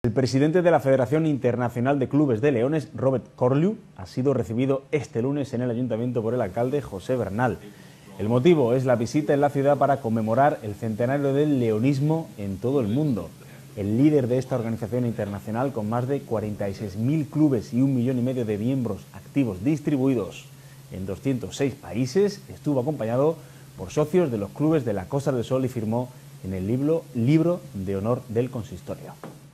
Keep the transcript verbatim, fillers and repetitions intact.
El presidente de la Federación Internacional de Clubes de Leones, Robert Corlew, ha sido recibido este lunes en el ayuntamiento por el alcalde José Bernal. El motivo es la visita en la ciudad para conmemorar el centenario del leonismo en todo el mundo. El líder de esta organización internacional, con más de cuarenta y seis mil clubes y un millón y medio de miembros activos distribuidos en doscientos seis países, estuvo acompañado por socios de los clubes de la Costa del Sol y firmó en el libro, libro de honor del consistorio.